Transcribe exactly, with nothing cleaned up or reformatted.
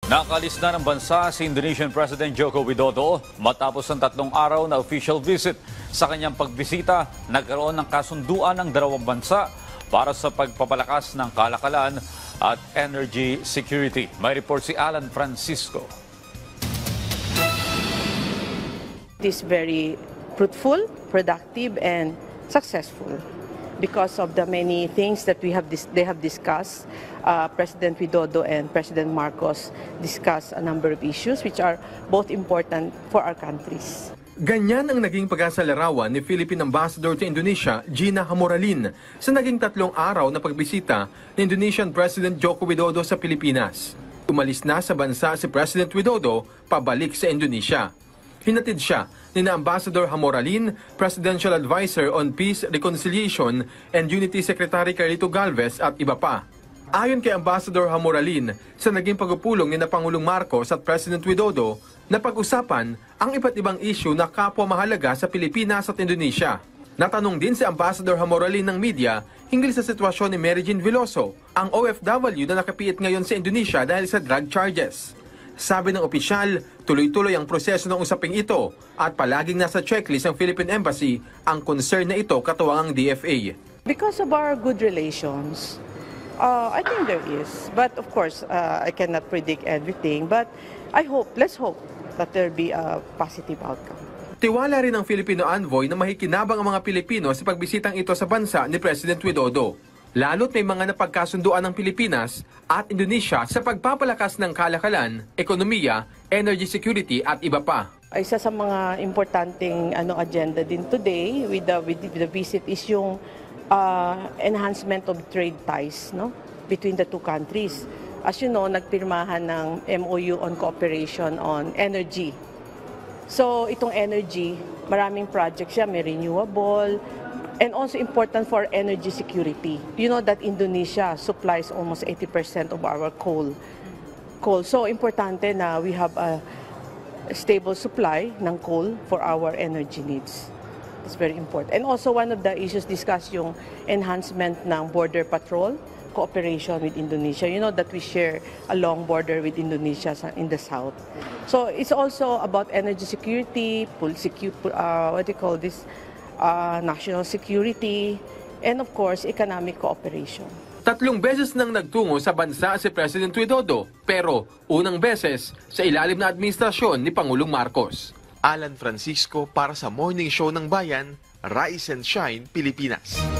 Nakalis na ng bansa si Indonesian President Joko Widodo matapos ang tatlong araw na official visit. Sa kanyang pagbisita, nagkaroon ng kasunduan ng dalawang bansa para sa pagpapalakas ng kalakalan at energy security. May report si Alan Francisco. It is very fruitful, productive, and successful because of the many things that we have dis they have discussed. Uh, President Widodo and President Marcos discussed a number of issues which are both important for our countries. Ganyan ang naging pag-asalarawan ni Philippine Ambassador to Indonesia, Gina Hamoralin, sa naging tatlong araw na pagbisita ni Indonesian President Joko Widodo sa Pilipinas. Umalis na sa bansa si President Widodo pabalik sa Indonesia. Hinatid siya ni na Ambassador Hamoralin, Presidential Advisor on Peace, Reconciliation and Unity Secretary Carlito Galvez at iba pa. Ayon kay Ambassador Hamoralin, sa naging pagpupulong ni na Pangulong Marcos at President Widodo, na pag-usapan ang iba't ibang issue na kapwa mahalaga sa Pilipinas at Indonesia. Natanong din si Ambassador Hamoralin ng media hinggil sa sitwasyon ni Mary Jean Veloso, ang O F W na nakapiit ngayon sa Indonesia dahil sa drug charges. Sabi ng opisyal, tuloy-tuloy ang proseso ng usaping ito at palaging nasa checklist ng Philippine Embassy ang concern na ito katuwang ang D F A. Because of our good relations, uh, I think there is. But of course, uh, I cannot predict everything. But I hope, let's hope that there be a positive outcome. Tiwala rin ng Filipino envoy na makikinabang ang mga Pilipino sa pagbisitang ito sa bansa ni President Widodo. Lalo't may mga napagkasunduan ng Pilipinas at Indonesia sa pagpapalakas ng kalakalan, ekonomiya, energy security at iba pa. Isa sa mga importanteng ano, agenda din today with the, with the visit is yung uh, enhancement of trade ties, no, between the two countries. As you know, nagpirmahan ng M O U on cooperation on energy. So itong energy, maraming projects siya, may renewable, and also important for energy security. You know that Indonesia supplies almost eighty percent of our coal. Coal. So importante na we have a stable supply ng coal for our energy needs. It's very important. And also one of the issues discussed yung enhancement ng border patrol, cooperation with Indonesia. You know that we share a long border with Indonesia in the south. So it's also about energy security, uh, what do you call this? Uh, national security, and of course, economic cooperation. Tatlong beses nang nagtungo sa bansa si President Widodo, pero unang beses sa ilalim na administrasyon ni Pangulong Marcos. Alan Francisco para sa Morning Show ng Bayan, Rise and Shine, Pilipinas.